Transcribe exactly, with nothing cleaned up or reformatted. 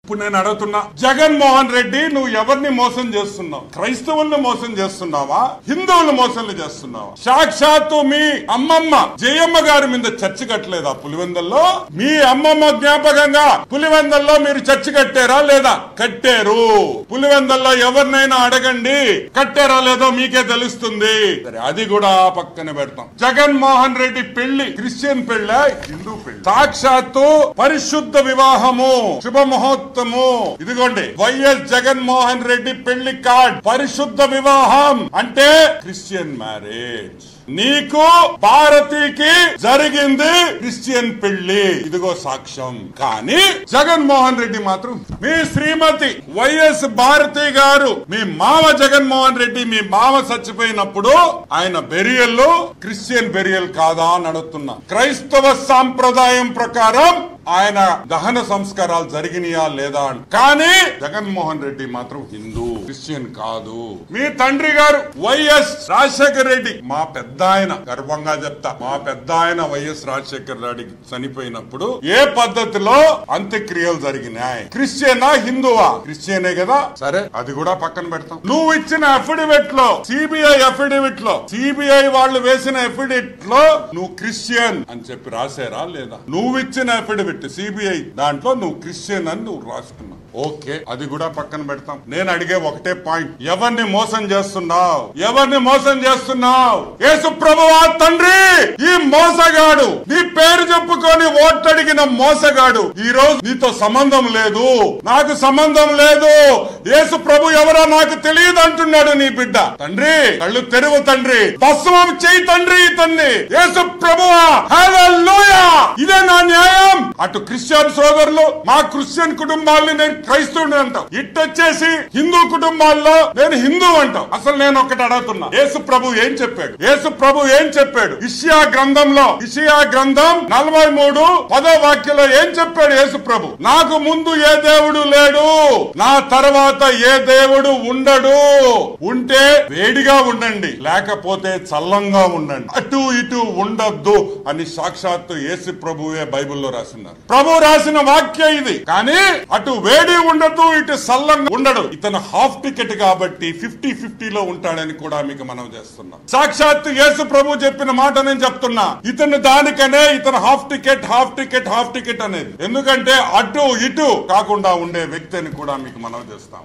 ఇప్పుడు నేను అడుగుతున్నా, జగన్మోహన్ రెడ్డి నువ్వు ఎవరిని మోసం చేస్తున్నావు? క్రైస్తవుల్ని మోసం చేస్తున్నావా? హిందువులు మోసం చేస్తున్నావా? సాక్షాత్తు మీ అమ్మమ్మ జయమ్మ గారి మీద చర్చ కట్టలేదా పులివెందల్లో? మీ అమ్మమ్మ జ్ఞాపకంగా పులివెందల్లో మీరు చర్చ కట్టారా లేదా? కట్టారు. పులివెందల్లో ఎవరినైనా అడగండి, కట్టారా లేదో మీకే తెలుస్తుంది. సరే, అది కూడా పక్కన పెడతాం. జగన్మోహన్ రెడ్డి పెళ్లి క్రిస్టియన్ పెళ్ళ, హిందూ పెళ్లి. సాక్షాత్తు పరిశుద్ధ వివాహము, శుభముహూర్తము. ఇదిగోండి వైఎస్ జగన్మోహన్ రెడ్డి పెళ్లి కార్డ్. పరిశుద్ధ వివాహం అంటే క్రిస్టియన్ మ్యారేజ్. నీకు భారతికి జరిగింది క్రిస్టియన్ పెళ్లి, ఇదిగో సాక్ష్యం. కానీ జగన్మోహన్ రెడ్డి మాత్రం, మీ శ్రీమతి వైఎస్ భారతి గారు, మీ మామ జగన్మోహన్ రెడ్డి, మీ మామ చచ్చిపోయినప్పుడు ఆయన బెరియల్ క్రిస్టియన్ బెరియల్ కాదా అని అడుగుతున్నా. క్రైస్తవ సాంప్రదాయం ప్రకారం ఆయన దహన సంస్కారాలు జరిగినాయా లేదా అని. కానీ జగన్మోహన్ రెడ్డి మాత్రం హిందూ, క్రిస్టియన్ కాదు. మీ తండ్రి గారు వైఎస్ రాజశేఖర రెడ్డి, మా పెద్ద ఆయన, గర్వంగా చెప్తా, మా పెద్ద ఆయన వైఎస్ రాజశేఖర రెడ్డి చనిపోయినప్పుడు ఏ పద్ధతిలో అంత్యక్రియలు జరిగినాయి? క్రిస్టియనా హిందువా? క్రిస్టియనే కదా. సరే, అది కూడా పక్కన పెడతాం. నువ్వు ఇచ్చిన అఫిడవిట్ లో, సిబిఐ అఫిడవిట్ లో, సిబిఐ వాళ్ళు వేసిన అఫిడవిట్ లో నువ్వు క్రిస్టియన్ అని చెప్పి రాశారా లేదా? నువ్వు ఇచ్చిన అఫిడవిట్ సిబిఐ దాంట్లో నువ్వు క్రిస్టియన్ అని నువ్వు రాసుకున్నావు. ఓకే, అది కూడా పక్కన పెడతాం. నేను అడిగే ఒకటే పాయింట్, ఎవరిని మోసం చేస్తున్నావు? ఎవరిని మోసం చేస్తున్నావు? యేసు ప్రభువా తండ్రి, ఈ మోసగాడు, నీ పేరు చెప్పుకొని ఓటడిగిన మోసగాడు ఈ రోజు నీతో సంబంధం లేదు, నాకు సంబంధం లేదు, యేసు ప్రభు ఎవరో నాకు తెలియదు అంటున్నాడు నీ బిడ్డ. తండ్రి కళ్ళు తెరువు తండ్రి, భస్మం చేయి తండ్రి ఇతన్ని. యేసు ప్రభువా, హల్లెలూయా. ఇదే నా న్యాయం. అటు క్రిస్టియన్ సోదరులు, మా క్రిస్టియన్ కుటుంబాలని నేను క్రైస్తవుడు అంటాం, ఇట్టొచ్చేసి హిందూ కుటుంబాల్లో నేను హిందూ అంటాం. అసలు నేను ఒకటి అడుగుతున్నా, యేసు ప్రభు ఏం చెప్పాడు? యేసు ప్రభు ఏం చెప్పాడు? ఇషియా గ్రంథంలో, ఇషియా గ్రంథం నలభై మూడు పదో వాక్యంలో ఏం చెప్పాడు యేసు ప్రభు? నాకు ముందు ఏ దేవుడు లేడు, నా తర్వాత ఏ దేవుడు ఉండడు. ఉంటే వేడిగా ఉండండి, లేకపోతే చల్లంగా ఉండండి, అటు ఇటు ఉండొద్దు అని సాక్షాత్తు యేసు ప్రభువే బైబిల్లో రాస్తున్నారు. ప్రభు రాసిన వాక్యం ఇది. కానీ అటు వేడి ఉండదు, ఇటు సల్లంగా ఉండడు. ఇతను హాఫ్ టికెట్ కాబట్టి ఫిఫ్టీ ఫిఫ్టీలో ఉంటాడని కూడా మీకు మనం చేస్తున్నాం. సాక్షాత్తు యేసు ప్రభు చెప్పిన మాట నేను చెప్తున్నా. ఇతను దానికనే ఇతను half ticket half ticket half ticket అనేది. ఎందుకంటే అటు ఇటు కాకుండా ఉండే వ్యక్తి అని కూడా మీకు మనం చేస్తాం.